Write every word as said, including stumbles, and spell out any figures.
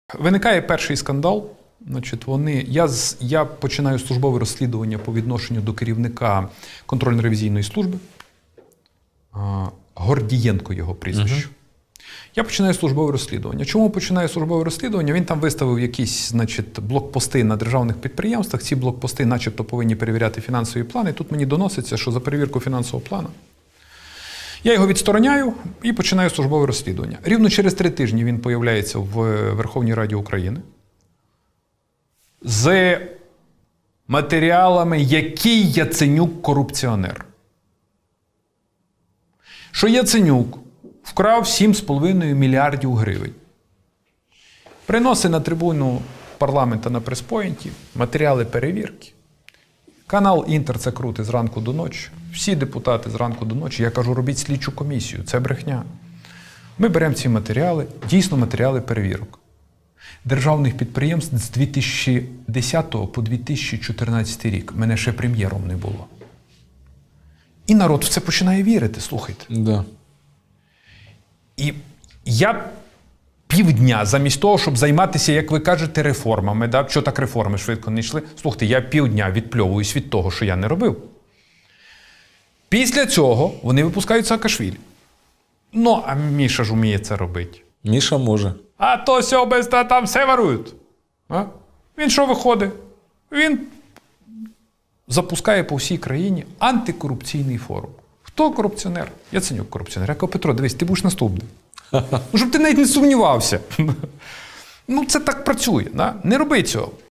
Виникає перший скандал. Значить, вони, я, я починаю службове розслідування по відношенню до керівника контрольно-ревізійної служби. Гордієнко його прізвище. Uh-huh. Я починаю службове розслідування. Чому починаю службове розслідування? Він там виставив якісь, значить, блокпости на державних підприємствах. Ці блокпости начебто повинні перевіряти фінансові плани. Тут мені доноситься, що за перевірку фінансового плану я його відстороняю і починаю службове розслідування. Рівно через три тижні він появляється в Верховній Раді України з матеріалами, який Яценюк корупціонер. Що Яценюк вкрав сім з половиною мільярдів гривень. Приносить на трибуну парламенту на прес-пойнті матеріали перевірки. Канал «Інтер» це крутить зранку до ночі. Всі депутати зранку до ночі. Я кажу, робіть слідчу комісію. Це брехня. Ми беремо ці матеріали, дійсно матеріали перевірок. Державних підприємств з дві тисячі десятого по дві тисячі чотирнадцятий рік. Мене ще прем'єром не було. І народ в це починає вірити, слухайте. Да. І я півдня, замість того, щоб займатися, як ви кажете, реформами, да? Що так реформи швидко не йшли, слухайте, я півдня відпльовуюсь від того, що я не робив. Після цього вони випускають Саакашвілі. Ну, а Міша ж вміє це робити. Міша може. А то сьо без та там все ворують. А? Він що виходить? Він запускає по всій країні антикорупційний форум. Хто корупціонер? Яценюк корупціонер. Я кажу, Петро, дивись, ти будеш наступний. Ну, щоб ти навіть не сумнівався. Ну, це так працює. Да? Не роби цього.